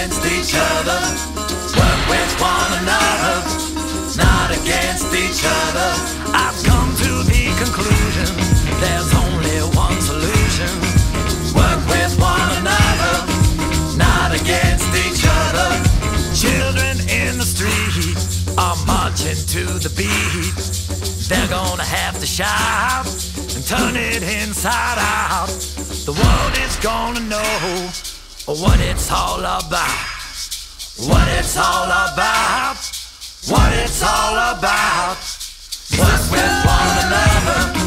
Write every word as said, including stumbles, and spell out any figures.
against each other. Work with one another, not against each other. I've come to the conclusion there's only one solution. Work with one another, not against each other. Children in the street are marching to the beat. They're gonna have to shout and turn it inside out. The world is gonna know what it's all about. What it's all about. What it's all about. Work with one another,